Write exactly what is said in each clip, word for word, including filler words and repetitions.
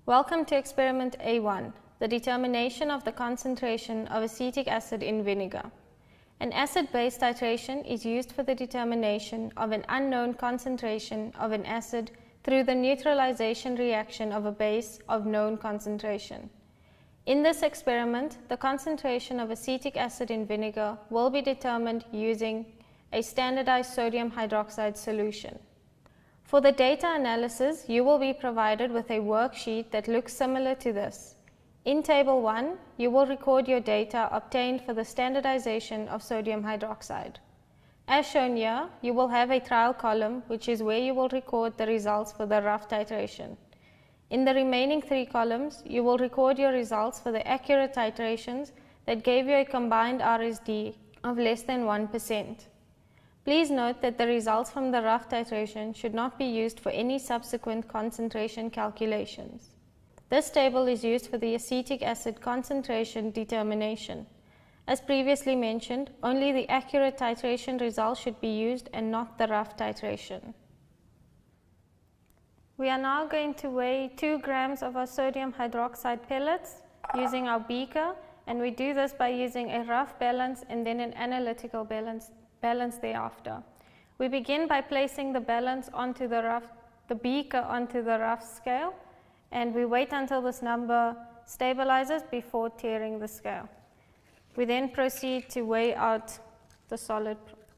Welcome to experiment A one, the determination of the concentration of acetic acid in vinegar. An acid-base titration is used for the determination of an unknown concentration of an acid through the neutralization reaction of a base of known concentration. In this experiment, the concentration of acetic acid in vinegar will be determined using a standardized sodium hydroxide solution. For the data analysis, you will be provided with a worksheet that looks similar to this. In Table one, you will record your data obtained for the standardization of sodium hydroxide. As shown here, you will have a trial column, which is where you will record the results for the rough titration. In the remaining three columns, you will record your results for the accurate titrations that gave you a combined R S D of less than one percent. Please note that the results from the rough titration should not be used for any subsequent concentration calculations. This table is used for the acetic acid concentration determination. As previously mentioned, only the accurate titration results should be used and not the rough titration. We are now going to weigh two grams of our sodium hydroxide pellets using our beaker, and we do this by using a rough balance and then an analytical balance, balance thereafter. We begin by placing the balance onto the rough, the beaker onto the rough scale, and we wait until this number stabilizes before tearing the scale. We then proceed to weigh out the solid.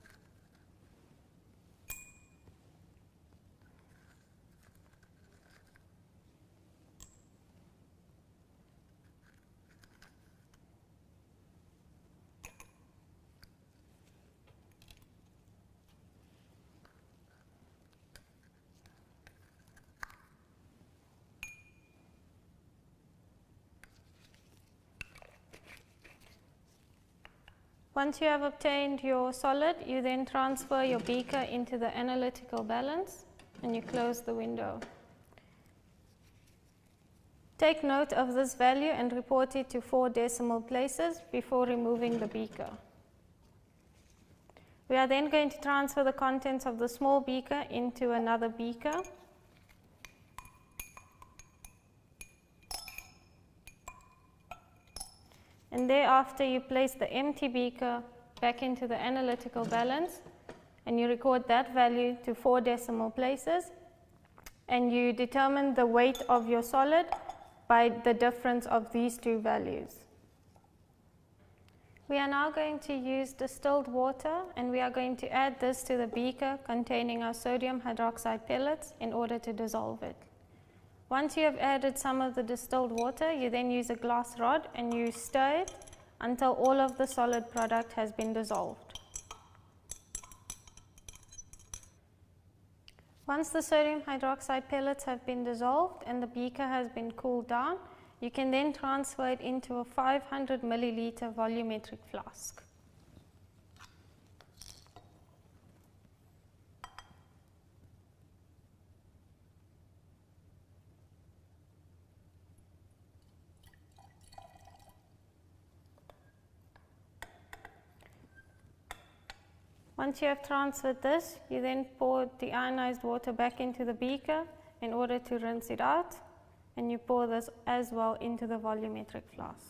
Once you have obtained your solid, you then transfer your beaker into the analytical balance and you close the window. Take note of this value and report it to four decimal places before removing the beaker. We are then going to transfer the contents of the small beaker into another beaker. And thereafter, you place the empty beaker back into the analytical balance and you record that value to four decimal places, and you determine the weight of your solid by the difference of these two values. We are now going to use distilled water, and we are going to add this to the beaker containing our sodium hydroxide pellets in order to dissolve it. Once you have added some of the distilled water, you then use a glass rod and you stir it until all of the solid product has been dissolved. Once the sodium hydroxide pellets have been dissolved and the beaker has been cooled down, you can then transfer it into a five hundred milliliter volumetric flask. Once you have transferred this, you then pour the ionized water back into the beaker in order to rinse it out, and you pour this as well into the volumetric flask.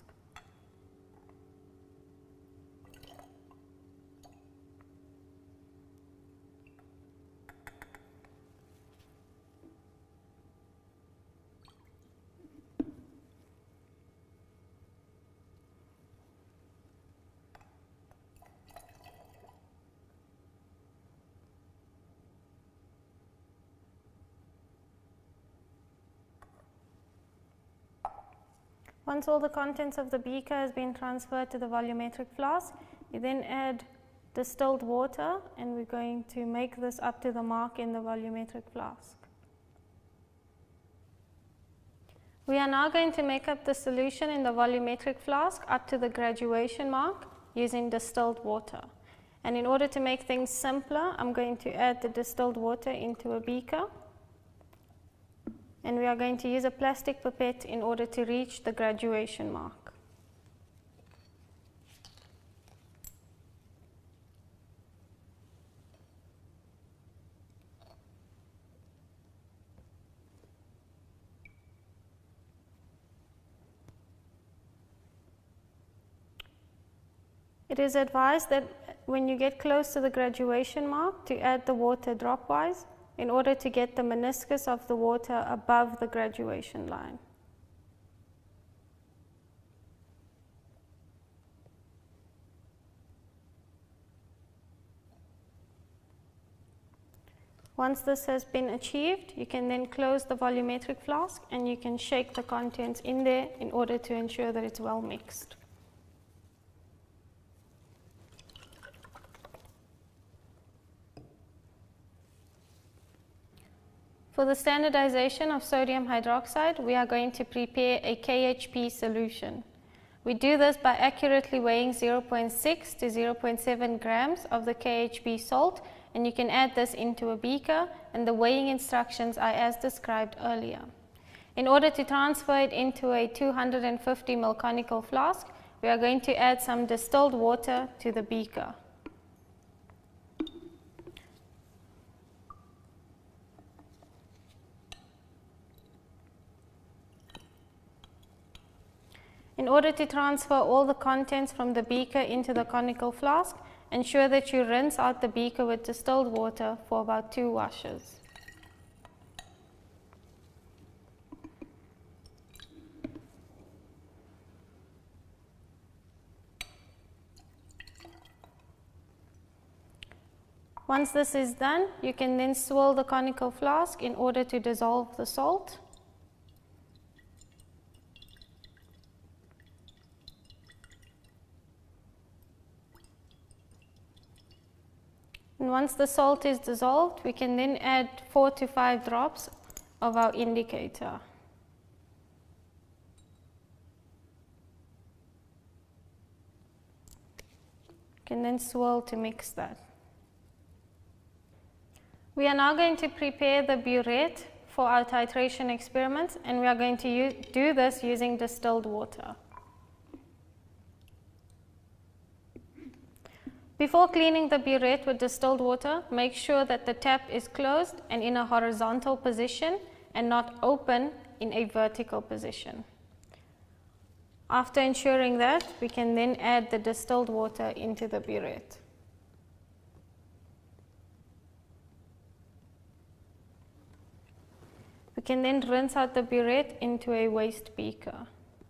Once all the contents of the beaker has been transferred to the volumetric flask, you then add distilled water, and we're going to make this up to the mark in the volumetric flask. We are now going to make up the solution in the volumetric flask up to the graduation mark using distilled water. And in order to make things simpler, I'm going to add the distilled water into a beaker. And we are going to use a plastic pipette in order to reach the graduation mark. It is advised that when you get close to the graduation mark to add the water dropwise in order to get the meniscus of the water above the graduation line. Once this has been achieved, you can then close the volumetric flask and you can shake the contents in there in order to ensure that it's well mixed. For the standardization of sodium hydroxide, we are going to prepare a K H P solution. We do this by accurately weighing zero point six to zero point seven grams of the K H P salt, and you can add this into a beaker, and the weighing instructions are as described earlier. In order to transfer it into a two hundred fifty milliliter conical flask, we are going to add some distilled water to the beaker. In order to transfer all the contents from the beaker into the conical flask, ensure that you rinse out the beaker with distilled water for about two washes. Once this is done, you can then swirl the conical flask in order to dissolve the salt. And once the salt is dissolved, we can then add four to five drops of our indicator. You can then swirl to mix that. We are now going to prepare the burette for our titration experiments, and we are going to use, do this using distilled water. Before cleaning the burette with distilled water, make sure that the tap is closed and in a horizontal position and not open in a vertical position. After ensuring that, we can then add the distilled water into the burette. We can then rinse out the burette into a waste beaker.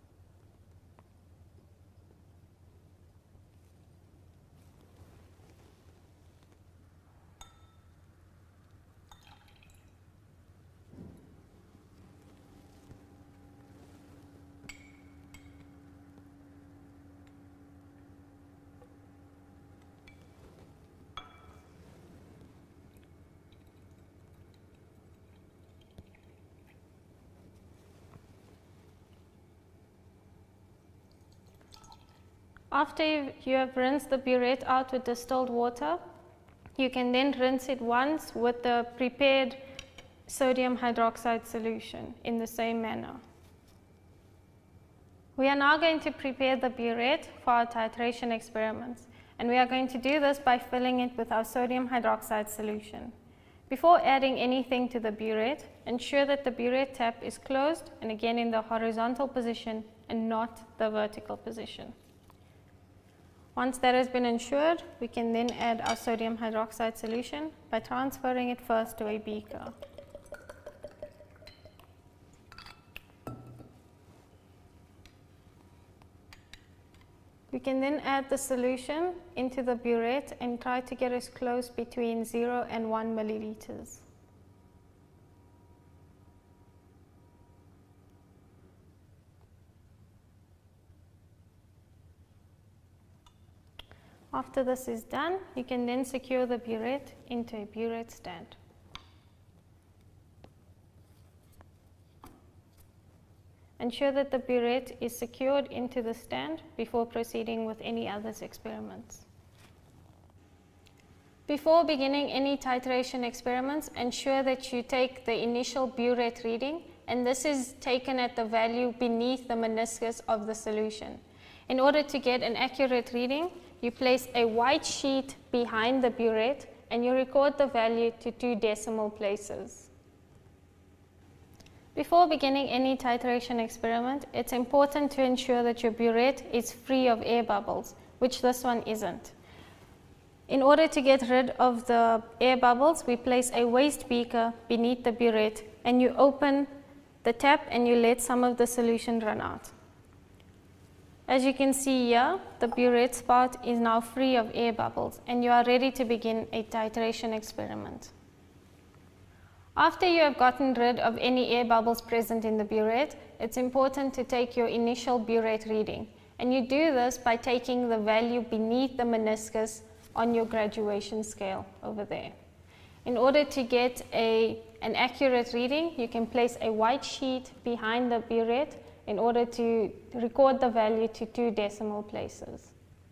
After you have rinsed the burette out with distilled water, you can then rinse it once with the prepared sodium hydroxide solution in the same manner. We are now going to prepare the burette for our titration experiments, and we are going to do this by filling it with our sodium hydroxide solution. Before adding anything to the burette, ensure that the burette tap is closed and again in the horizontal position and not the vertical position. Once that has been ensured, we can then add our sodium hydroxide solution by transferring it first to a beaker. We can then add the solution into the burette and try to get as close between zero and one milliliters. After this is done, you can then secure the burette into a burette stand. Ensure that the burette is secured into the stand before proceeding with any other experiments. Before beginning any titration experiments, ensure that you take the initial burette reading, and this is taken at the value beneath the meniscus of the solution. In order to get an accurate reading, you place a white sheet behind the burette and you record the value to two decimal places. Before beginning any titration experiment, it's important to ensure that your burette is free of air bubbles, which which this one isn't. In order to get rid of the air bubbles, we place a waste beaker beneath the burette, and you open the tap and you let some of the solution run out. As you can see here, the burette spout is now free of air bubbles, and you are ready to begin a titration experiment. After you have gotten rid of any air bubbles present in the burette, it's important to take your initial burette reading, and you do this by taking the value beneath the meniscus on your graduation scale over there. In order to get a, an accurate reading, you can place a white sheet behind the burette in order to record the value to two decimal places.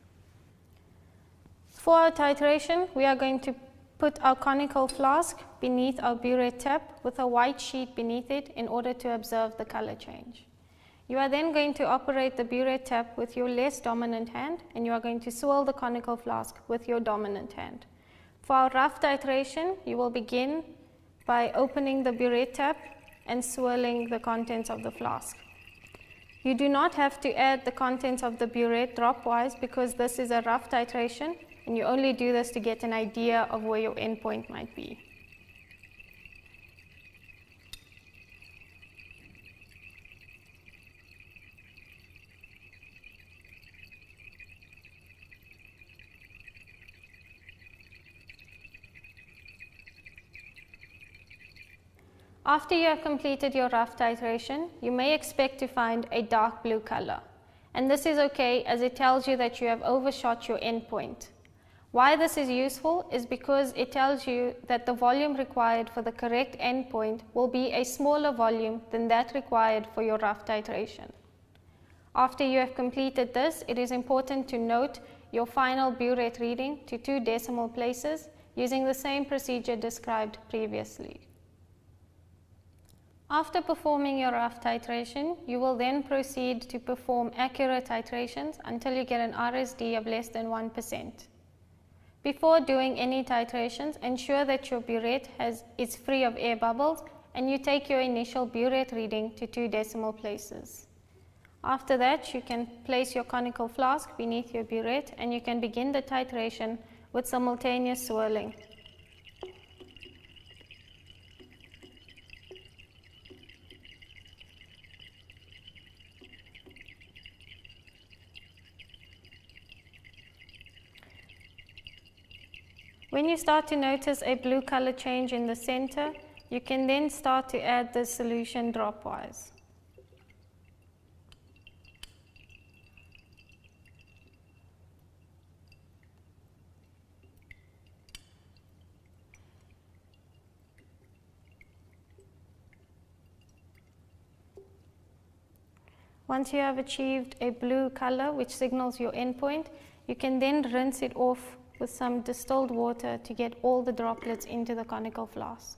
For our titration, we are going to put our conical flask beneath our burette tap with a white sheet beneath it in order to observe the color change. You are then going to operate the burette tap with your less dominant hand, and you are going to swirl the conical flask with your dominant hand. For our rough titration, you will begin by opening the burette tap and swirling the contents of the flask. You do not have to add the contents of the burette dropwise because this is a rough titration, and you only do this to get an idea of where your endpoint might be. After you have completed your rough titration, you may expect to find a dark blue color, and this is okay as it tells you that you have overshot your endpoint. Why this is useful is because it tells you that the volume required for the correct endpoint will be a smaller volume than that required for your rough titration. After you have completed this, it is important to note your final burette reading to two decimal places using the same procedure described previously. After performing your rough titration, you will then proceed to perform accurate titrations until you get an R S D of less than one percent. Before doing any titrations, ensure that your burette has, is free of air bubbles, and you take your initial burette reading to two decimal places. After that, you can place your conical flask beneath your burette, and you can begin the titration with simultaneous swirling. When you start to notice a blue color change in the center, you can then start to add the solution dropwise. Once you have achieved a blue color which signals your endpoint, you can then rinse it off with some distilled water to get all the droplets into the conical flask.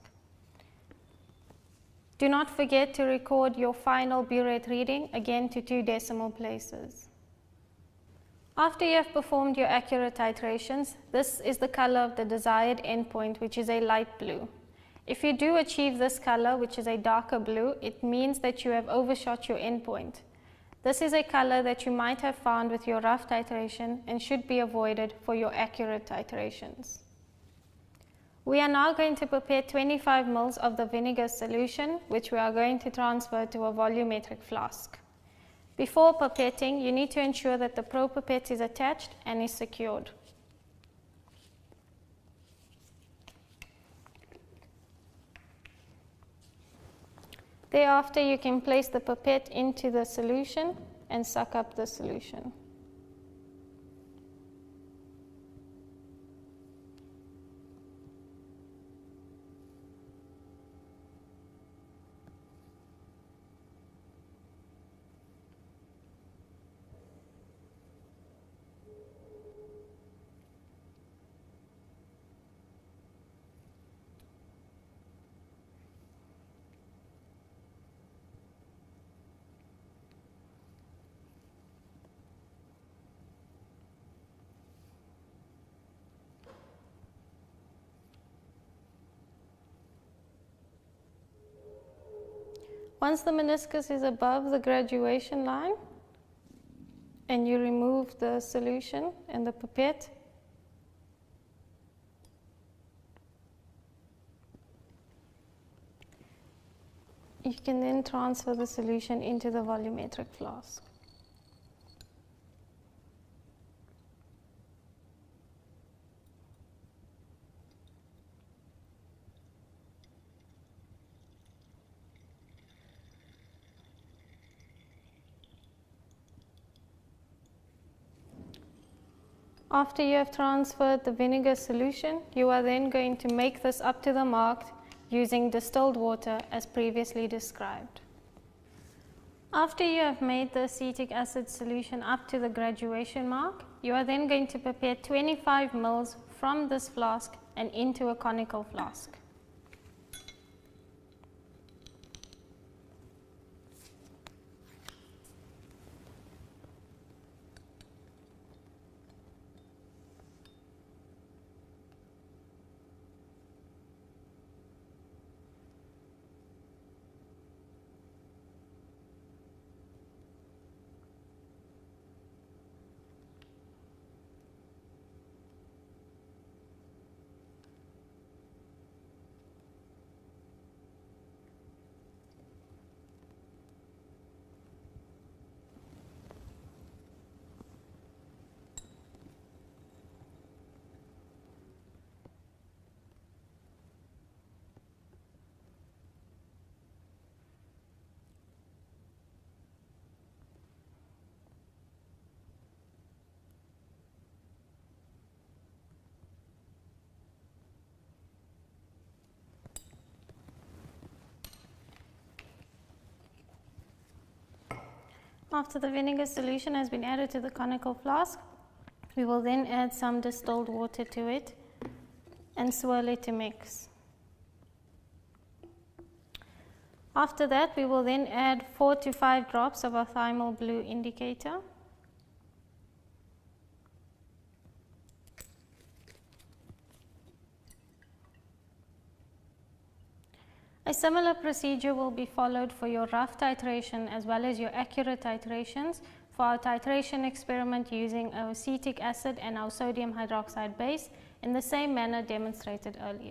Do not forget to record your final burette reading again to two decimal places. After you have performed your accurate titrations, this is the color of the desired endpoint, which is a light blue. If you do achieve this color, which is a darker blue, it means that you have overshot your endpoint. This is a color that you might have found with your rough titration and should be avoided for your accurate titrations. We are now going to prepare twenty-five milliliters of the vinegar solution, which we are going to transfer to a volumetric flask. Before pipetting, you need to ensure that the probe pipette is attached and is secured. Thereafter, you can place the pipette into the solution and suck up the solution. Once the meniscus is above the graduation line, and you remove the solution and the pipette. You can then transfer the solution into the volumetric flask. After you have transferred the vinegar solution, you are then going to make this up to the mark using distilled water as previously described. After you have made the acetic acid solution up to the graduation mark, you are then going to prepare twenty-five milliliters from this flask and into a conical flask. After the vinegar solution has been added to the conical flask, we will then add some distilled water to it and swirl it to mix. After that, we will then add four to five drops of our thymal blue indicator. A similar procedure will be followed for your rough titration as well as your accurate titrations for our titration experiment using our acetic acid and our sodium hydroxide base in the same manner demonstrated earlier.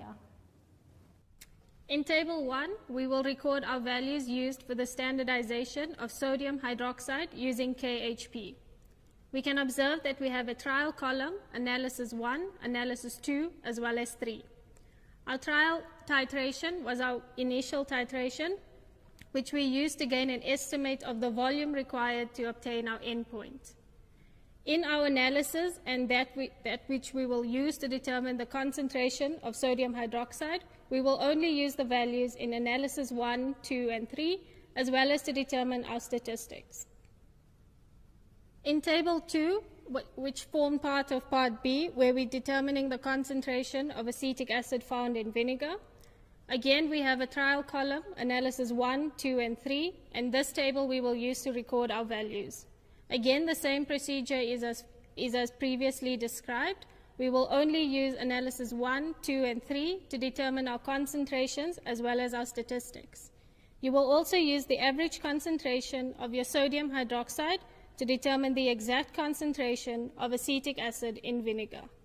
In table one, we will record our values used for the standardization of sodium hydroxide using K H P. We can observe that we have a trial column, analysis one, analysis two, as well as three. Our trial titration was our initial titration, which we used to gain an estimate of the volume required to obtain our endpoint. In our analysis, and that, we, that which we will use to determine the concentration of sodium hydroxide, we will only use the values in analysis one, two, and three, as well as to determine our statistics. In table two, which form part of part B, where we're determining the concentration of acetic acid found in vinegar, again we have a trial column, analysis one, two, and three, and this table we will use to record our values. Again, the same procedure is as, is as previously described. We will only use analysis one, two, and three to determine our concentrations as well as our statistics. You will also use the average concentration of your sodium hydroxide to determine the exact concentration of acetic acid in vinegar.